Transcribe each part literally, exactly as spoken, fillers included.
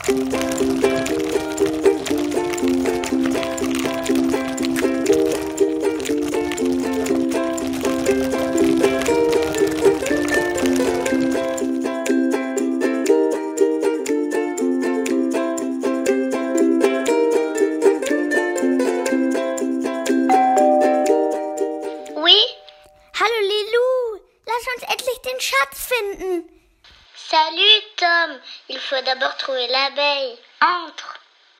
Salut Tom, il faut d'abord trouver l'abeille. Entre.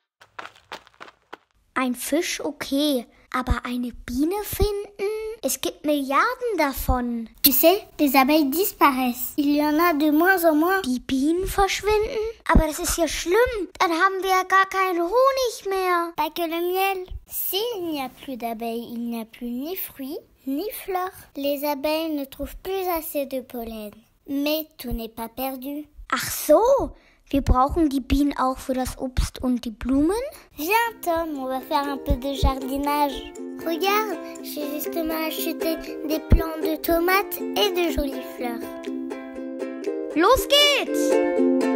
Ein Fisch, okay, aber eine Biene finden? Es gibt Milliarden davon. Tu sais, les abeilles disparaissent. Il y en a de moins en moins. Die Bienen verschwinden? Aber das ist ja schlimm. Dann haben wir ja gar keinen Honig mehr. Pas que le miel. S'il n'y a plus d'abeilles, il n'y a plus ni fruits, ni fleurs. Les abeilles ne trouvent plus assez de pollen. Mais tout n'est pas perdu. Ach so, wir brauchen die Bienen auch für das Obst und die Blumen? Viens Tom, on va faire un peu de jardinage. Regarde, j'ai justement acheté des plants de tomates et de jolies fleurs. Los geht's!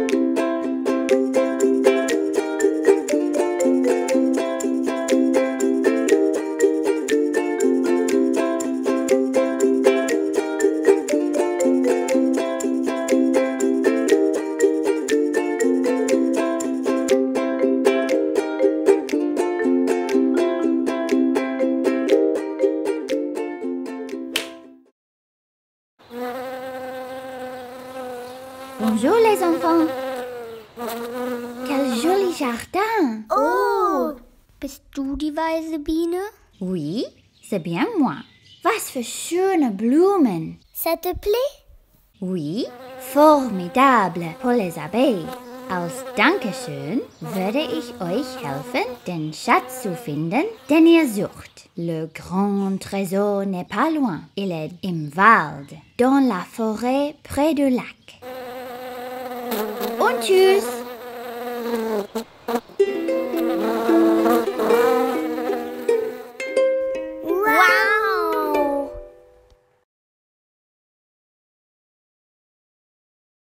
Bonjour les enfants. Quel joli jardin. Oh, bist du die weise Biene? Oui, c'est bien moi. Was für schöne Blumen. Ça te plaît? Oui, formidable pour les abeilles. Als Dankeschön würde ich euch helfen, den Schatz zu finden, den ihr sucht. Le grand trésor n'est pas loin. Il est im Wald, dans la forêt près du lac. Und tschüss!